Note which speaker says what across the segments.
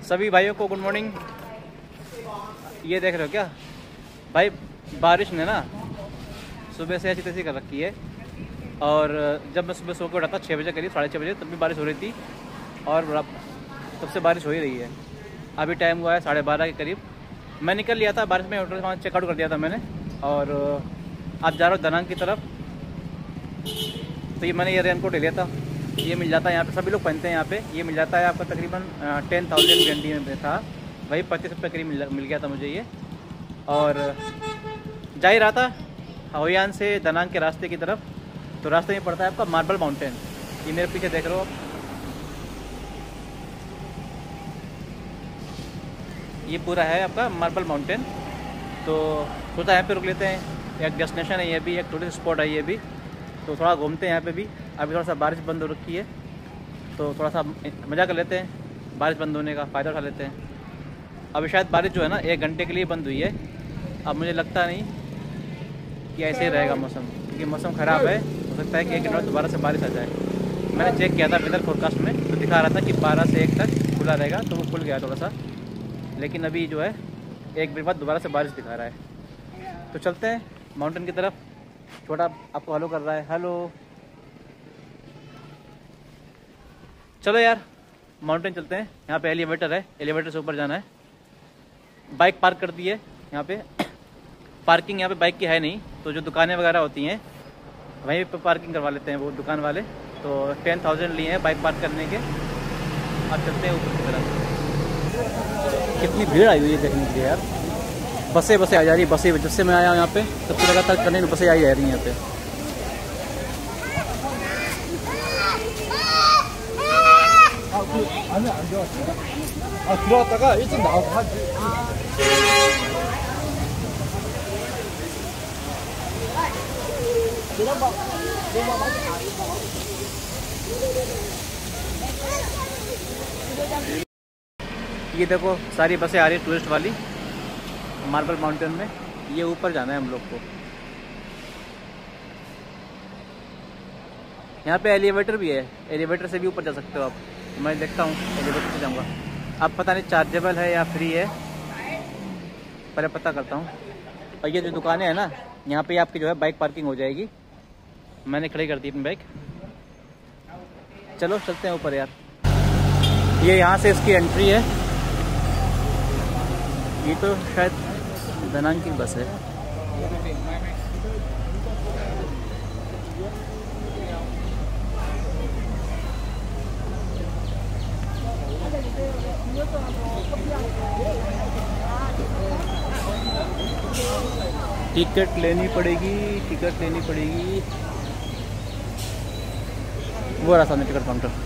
Speaker 1: सभी भाइयों को गुड मॉर्निंग। ये देख रहे हो क्या भाई, बारिश ने ना सुबह से ऐसी तैसी कर रखी है। और जब मैं सुबह सो के उठा था 6 बजे करीब, 6:30 बजे, तब भी बारिश हो रही थी और तब से बारिश हो ही रही है। अभी टाइम हुआ है 12:30 के करीब। मैं निकल लिया था बारिश में, होटल वहाँ चेकआउट कर दिया था मैंने और आज जा रहा हूँ दनांग की तरफ। तो ये मैंने ये रेनकोट ले लिया था, ये मिल जाता है यहाँ पे, सभी लोग पहनते हैं यहाँ पे। ये मिल जाता है आपका तकरीबन 10,000 घंटी में था भाई, 25 रुपये करीब मिल गया था मुझे ये। और जा ही रहा था हवायान से दनांग के रास्ते की तरफ। तो रास्ते में पड़ता है आपका मार्बल माउंटेन, ये मेरे पीछे देख रहे हो आप। ये पूरा है आपका मार्बल माउंटेन। तो सोचा यहाँ पे रुक लेते हैं, एक डेस्टिनेशन है ये भी, एक टूरिस्ट स्पॉट है ये भी। तो थोड़ा घूमते हैं यहाँ पे भी। अभी थोड़ा सा बारिश बंद हो रखी है तो थोड़ा सा मज़ा कर लेते हैं, बारिश बंद होने का फ़ायदा उठा लेते हैं। अभी शायद बारिश जो है ना 1 घंटे के लिए बंद हुई है। अब मुझे लगता नहीं कि ऐसे ही रहेगा मौसम, क्योंकि मौसम ख़राब है। हो सकता है कि 1 घंटे बाद दोबारा से बारिश आ जाए। मैंने चेक किया था वेदर फोरकास्ट में, तो दिखा रहा था कि 12 से 1 तक खुला रहेगा, तो वो खुल गया थोड़ा सा। लेकिन अभी जो है 1 मिनट बाद दोबारा से बारिश दिखा रहा है। तो चलते हैं माउंटेन की तरफ। छोटा आपको हेलो कर रहा है, हेलो। चलो यार माउंटेन चलते हैं। यहाँ पे एलिवेटर है, एलिवेटर से ऊपर जाना है। बाइक पार्क कर दी है यहाँ पे। पार्किंग यहाँ पे बाइक की है नहीं, तो जो दुकानें वगैरह होती हैं वहीं पे पार्किंग करवा लेते हैं वो दुकान वाले। तो 10,000 लिए हैं बाइक पार्क करने के। अब चलते हैं ऊपर की तरफ। कितनी भीड़ आई हुई है देखने के लिए यार। बसें आ जा रही, बसें जब से मैं आया हूँ यहाँ पे तब से लगातार करने में बसें आई जा रही हैं यहाँ पे। ये देखो सारी बसें आ रही है टूरिस्ट वाली मार्बल माउंटेन में। ये ऊपर जाना है हम लोग को। यहाँ पे एलिवेटर भी है, एलिवेटर से भी ऊपर जा सकते हो आप। मैं देखता हूँ एलिवेटर से जाऊँगा। अब पता नहीं चार्जेबल है या फ्री है, पहले पता करता हूँ। और ये जो दुकानें हैं ना, यहाँ पे आपकी जो है बाइक पार्किंग हो जाएगी। मैंने खड़ी कर दी अपनी बाइक। चलो चलते हैं ऊपर यार। ये यहाँ से इसकी एंट्री है। ये तो शायद दनांग की बस है। टिकट लेनी पड़ेगी, टिकट लेनी पड़ेगी। वो रहा सामने ticket counter.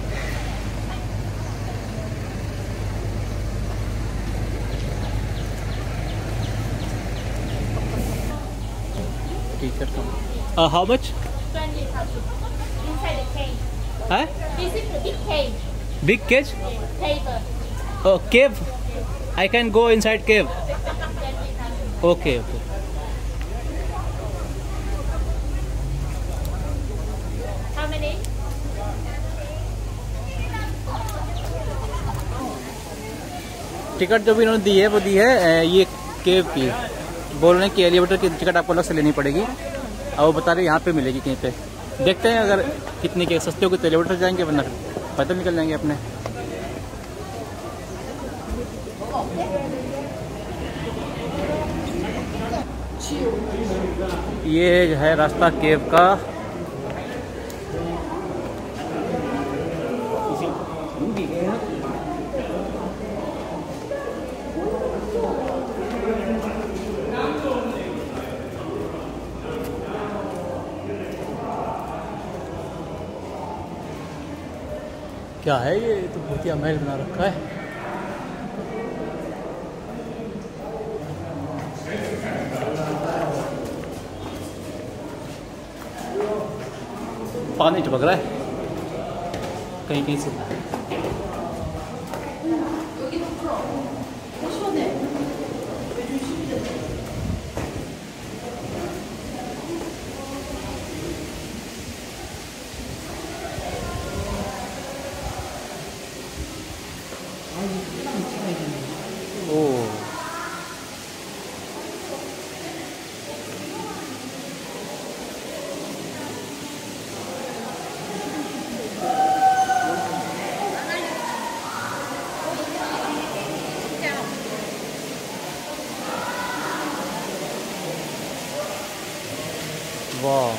Speaker 1: Ticket counter. How much?
Speaker 2: 20,000 inside the cage.
Speaker 1: Huh?
Speaker 2: This is the big cage.
Speaker 1: Big cage?
Speaker 2: Table.
Speaker 1: Oh, cave. I can go inside cave.
Speaker 2: 20,000.
Speaker 1: Okay, okay.
Speaker 2: How many?
Speaker 1: Ticket जो भी इन्होंने दी है वो दी है ये केव की। बोल रहे हैं कि एलिवेटर की टिकट आपको अलग से लेनी पड़ेगी और वो बता रहे यहाँ पे मिलेगी कहीं पे। देखते हैं अगर कितने के सस्ते होगी तो एलिवेटर जाएंगे, वरना पैदल निकल जाएंगे अपने। ये है रास्ता केव का। क्या है ये तो भूतिया महल बना रखा है। पानी टपक रहा है कहीं कहीं से। वाह,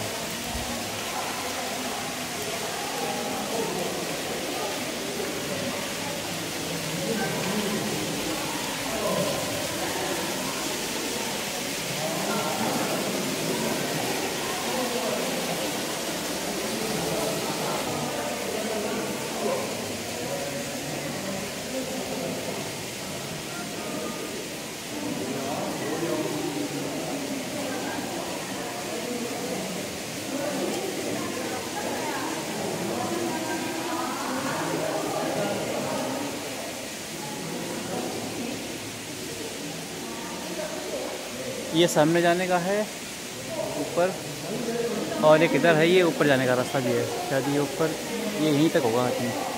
Speaker 1: ये सामने जाने का है ऊपर, और एक इधर है, ये ऊपर जाने का रास्ता भी है शायद, ये ऊपर ये यहीं तक होगा।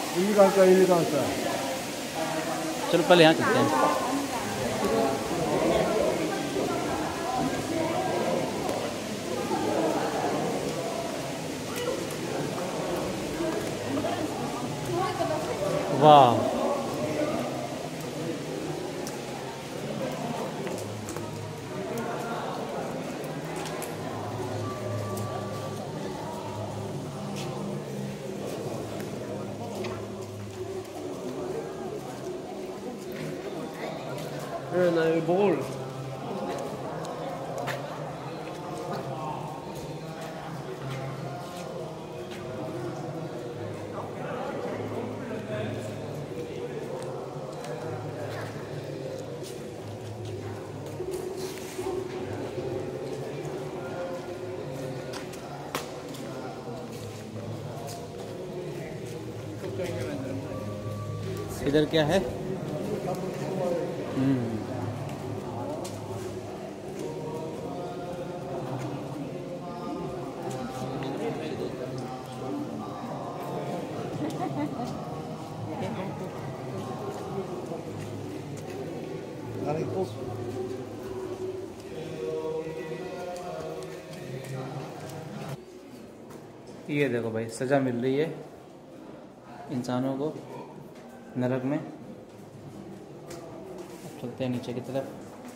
Speaker 1: चलो पहले यहाँ चलते हैं। वाह,
Speaker 3: 나 여기 먹을.
Speaker 1: इधर क्या है? ये देखो भाई, सज़ा मिल रही है इंसानों को नरक में। अब चलते हैं नीचे की तरफ।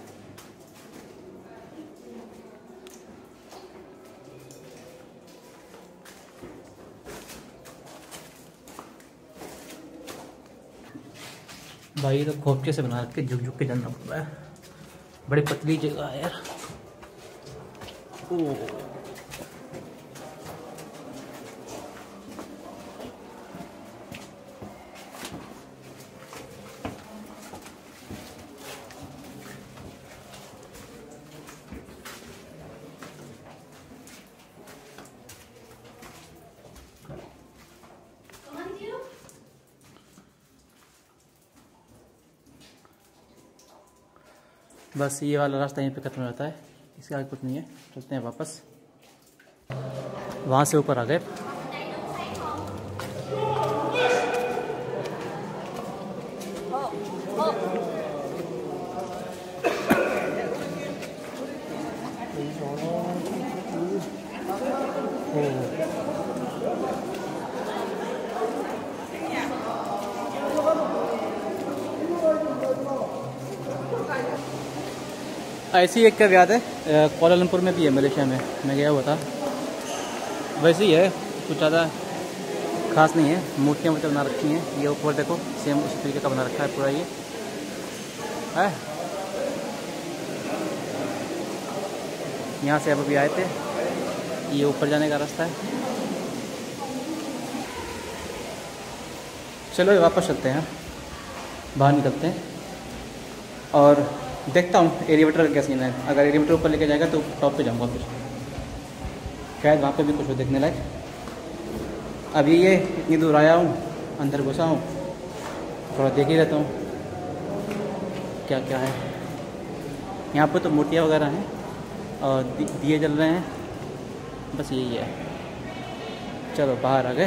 Speaker 1: भाई तो खोपचे से बना के झुक झुक के जाना पड़ रहा है, बड़ी पतली जगह है यार। ओह, बस ये वाला रास्ता यहीं पे खत्म हो जाता है, इसके आगे कुछ नहीं है। चलते हैं वापस, वहाँ से ऊपर आ गए। ऐसी एक का याद है, कोलालमपुर में भी है, मलेशिया में मैं गया हुआ था। वैसे ही है, कुछ ज़्यादा खास नहीं है। मूर्तियाँ वूर्तियाँ बना रखी हैं। ये ऊपर देखो, सेम उसी तरीके का बना रखा है पूरा। ये है, यहाँ से अब अभी आए थे। ये ऊपर जाने का रास्ता है। चलो वापस चलते हैं, बाहर निकलते हैं और देखता हूँ एलिवेटर का क्या सीन है। अगर एलिवेटर ऊपर लेके जाएगा तो टॉप पे जाऊँगा, फिर शायद वहाँ पे भी कुछ हो देखने लायक। अभी ये इतनी दूर आया हूँ, अंदर घुसा हूँ, थोड़ा देख ही रहता हूँ क्या क्या है। यहाँ पे तो मूर्तियाँ वगैरह हैं और दिए जल रहे हैं, बस यही है। चलो बाहर आ गए,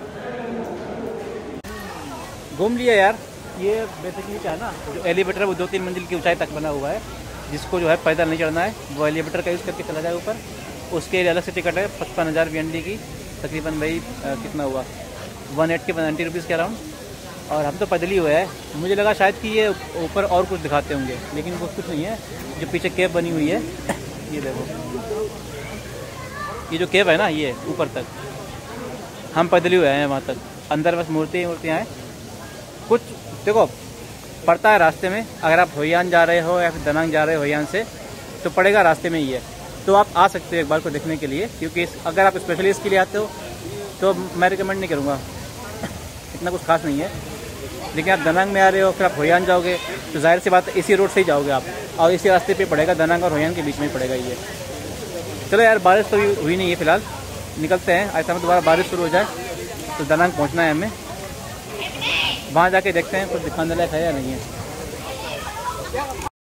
Speaker 1: घूम लिया यार। ये बेसिकली क्या है ना, जो एलिवेटर है वो 2-3 मंजिल की ऊंचाई तक बना हुआ है। जिसको जो है पैदल नहीं चढ़ना है, वो एलिवेटर का यूज़ करके चला जाए ऊपर। उसके लिए अलग से टिकट है 55,000 BND की, तकरीबन भाई कितना हुआ 180 के 90 रुपीज़ के अराउंड। और हम तो पैदल ही हुए हैं। मुझे लगा शायद कि ये ऊपर और कुछ दिखाते होंगे, लेकिन वो कुछ नहीं है। जो पीछे केप बनी हुई है ये देखो, ये जो केव है ना, ये ऊपर तक हम पैदल ही हुए हैं वहाँ तक। अंदर बस मूर्तियाँ हैं कुछ। देखो पड़ता है रास्ते में, अगर आप होयान जा रहे हो या फिर दनांग जा रहे हो होयान से, तो पड़ेगा रास्ते में ही है। तो आप आ सकते हो एक बार को देखने के लिए, क्योंकि अगर आप स्पेशली इसके लिए आते हो तो मैं रिकमेंड नहीं करूँगा, इतना कुछ खास नहीं है। लेकिन आप दनांग में आ रहे हो, फिर आप होयान जाओगे, तो जाहिर सी बात है इसी रोड से ही जाओगे आप, और इसी रास्ते पे पड़ेगा, दनांग और होयान के बीच में ही पड़ेगा ये। चलो यार, बारिश तो हुई नहीं है फिलहाल, निकलते हैं। ऐसा में दोबारा बारिश शुरू हो जाए तो दनांग पहुंचना है हमें, वहाँ जाके देखते हैं कुछ दिखाने लायक है या नहीं है।